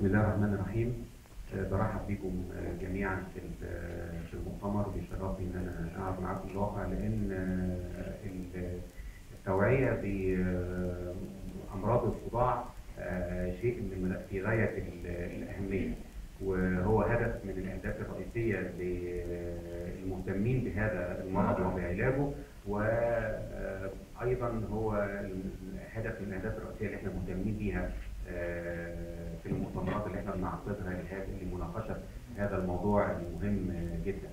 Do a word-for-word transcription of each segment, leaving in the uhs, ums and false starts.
الله الرحمن الرحيم. برحب بكم جميعا في في المؤتمر، وبيشرفني ان انا اقعد معاكم الواقع، لان التوعيه بامراض الصداع شيء من في غايه الاهميه، وهو هدف من الاهداف الرئيسيه للمهتمين بهذا المرض وبعلاجه، وايضا هو هدف من الاهداف الرئيسيه اللي احنا مهتمين بيها في المؤتمرات اللي احنا بنعقدها لمناقشه هذا الموضوع المهم جدا.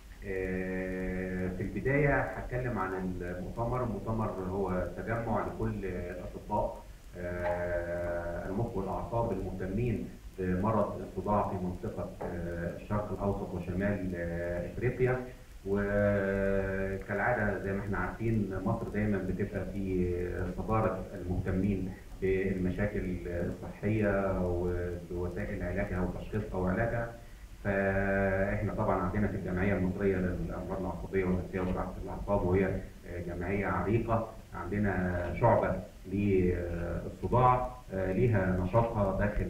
في البدايه هتكلم عن المؤتمر. المؤتمر هو تجمع لكل الاطباء المخ والاعصاب المهتمين بمرض الصداع في منطقه الشرق الاوسط وشمال افريقيا. وكالعاده زي ما احنا عارفين، مصر دايما بتبقى في صداره المهتمين بالمشاكل الصحيه وبوسائل علاجها وتشخيصها وعلاجها. فاحنا طبعا عندنا في الجمعيه المصريه للامراض العصبيه والنفسيه وجراحه الاعصاب، وهي جمعيه عريقه، عندنا شعبه للصداع ليها نشاطها داخل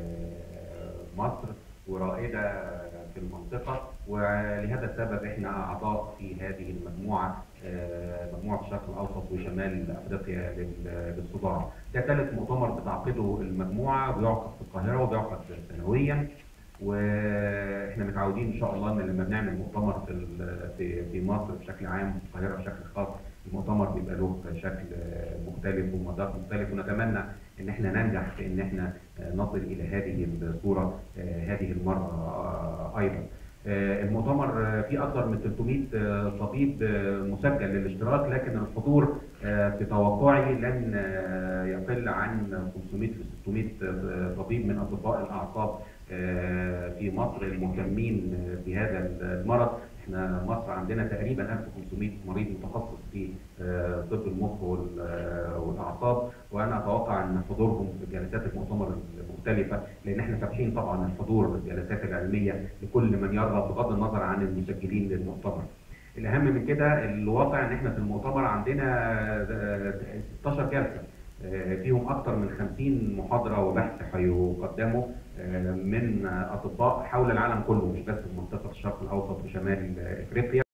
مصر ورائده في المنطقه، ولهذا السبب احنا اعضاء في هذه المجموعه، مجموعه الشرق الاوسط وشمال افريقيا للصداع. ده ثالث مؤتمر بتعقده المجموعه، بيعقد في القاهره وبيعقد سنويا، واحنا متعودين ان شاء الله ان لما بنعمل مؤتمر في في في مصر بشكل عام وفي القاهره بشكل خاص، المؤتمر بيبقى له شكل مختلف ومذاق مختلف، ونتمنى ان احنا ننجح في ان احنا نصل الى هذه الصوره هذه المره ايضا. المؤتمر فيه اكثر من ثلاثمائة طبيب مسجل للاشتراك، لكن الحضور في توقعي لن يقل عن خمسمائة ل ستمائة طبيب من اطباء الاعصاب في مصر المهتمين بهذا المرض. احنا مصر عندنا تقريبا ألف وخمسمائة مريض متخصص في طب المخ والاعصاب، وانا اتوقع ان حضورهم في جلسات المؤتمر المختلفه، لان احنا فاتحين طبعا الحضور بالجلسات العلميه لكل من يرغب بغض النظر عن المسجلين للمؤتمر. الاهم من كده الواقع ان احنا في المؤتمر عندنا ستاشر جلسه، فيهم اكثر من خمسين محاضره وبحث هيقدموا من اطباء حول العالم كله، مش بس في منطقه الشرق الاوسط وشمال افريقيا.